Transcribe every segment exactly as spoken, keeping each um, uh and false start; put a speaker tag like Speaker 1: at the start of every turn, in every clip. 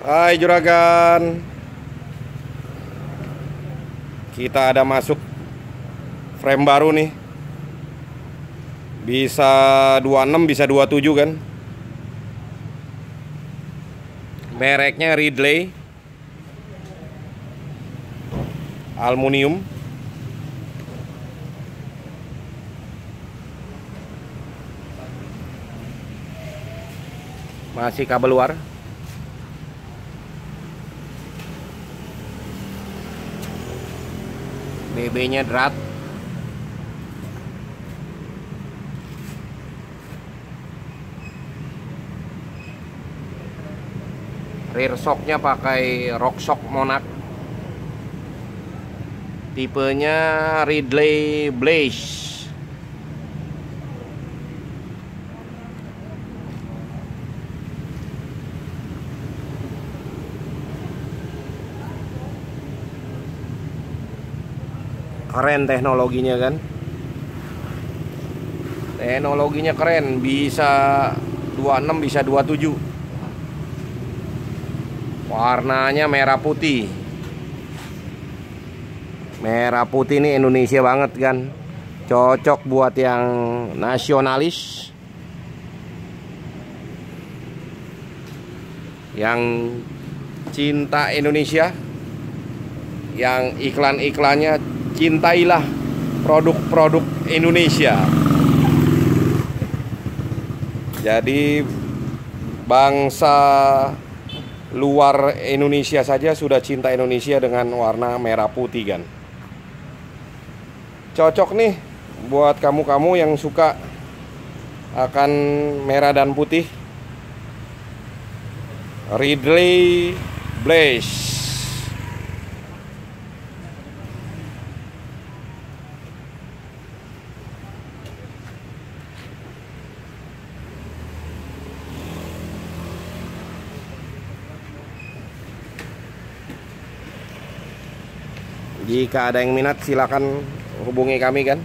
Speaker 1: Hai juragan. Kita ada masuk frame baru nih. Bisa dua puluh enam, bisa dua puluh tujuh kan. Mereknya Ridley, aluminium. Masih kabel luar. B B-nya drat. Rear shocknya pakai RockShox Monarch. Tipenya Ridley Blaze. Keren teknologinya kan. Teknologinya keren, bisa dua puluh enam, bisa dua puluh tujuh. Warnanya merah putih. Merah putih ini Indonesia banget kan. Cocok buat yang nasionalis, yang cinta Indonesia, yang iklan-iklannya cintailah produk-produk Indonesia. Jadi bangsa luar Indonesia saja sudah cinta Indonesia dengan warna merah putih kan. Cocok nih buat kamu-kamu yang suka akan merah dan putih. Ridley Blaze. Jika ada yang minat silakan hubungi kami kan.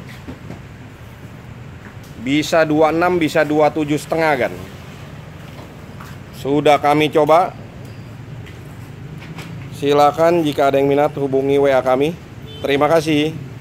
Speaker 1: Bisa dua puluh enam, bisa dua puluh tujuh setengah kan. Sudah kami coba. Silakan jika ada yang minat hubungi W A kami. Terima kasih.